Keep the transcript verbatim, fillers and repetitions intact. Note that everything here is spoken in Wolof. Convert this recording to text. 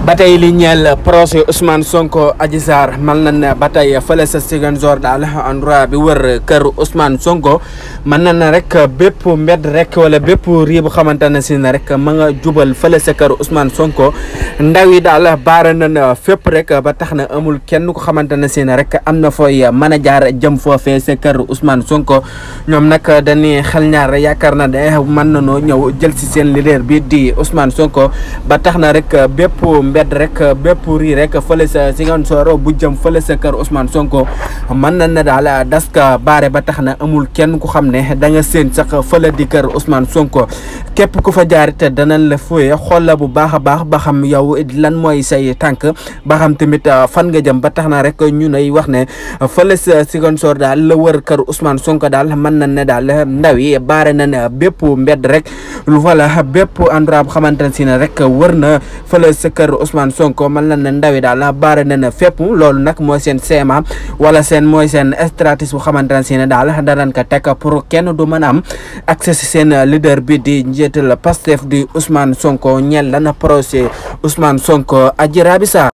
ba tey li ñeel procès Ousmane Sonko Adji Sarr mën nañ ne ba tey fële sa Ziguinchor daal endroit bi wër kër Ousmane Sonko mën nañ ne rek bépp mbedd rek wala bépp rii bu xamante ne si ne rek ma nga jubal fële sa kër Ousmane Sonko ndaw yi daal baara nañ fépp rek ba tax na amul kenn ko xamante ne si ne rek am na fooy mën a jaar jëm foofee sa kër Ousmane Sonko ñoom nag dañuy xel ñaar yaakaar na ne mën nañoo ñëw jël si seen leader bi di Ousmane Sonko ba tax na rek bépp mbedd rek bépp rii rek fële sa Ziguinchor bu jëm fële sa kër Ousmane Sonko mën na ne daal daska baare ba tax na amul kenn ku xam ne da nga seen sax fële di kër Ousmane Sonko képp ku fa jaarit danañ la fooye xool la bu baax a baax ba xam yow lan mooy say tànk ba xam tamit fan nga jëm ba tax na rek ñu nay wax ne fële sa Ziguinchor daal la wër kër Ousmane Sonko daal mën na ne daal ndaw yi baare na ne bépp mbedd rek voilà bépp endroit bu xamante ne si ne rek wër na fële sa kër Ousmane Sonko man la ne ndaw yi daal baare na ne fépp loolu nag mooy seen seema wala seen mooy seen stratégie bu xamante ne si ne daal danañ ko teg pour kenn du mën a am accès si seen leader bi di njiital Pastef di Ousmane Sonko ñeel la na procès Ousmane Sonko Adji Raby Sarr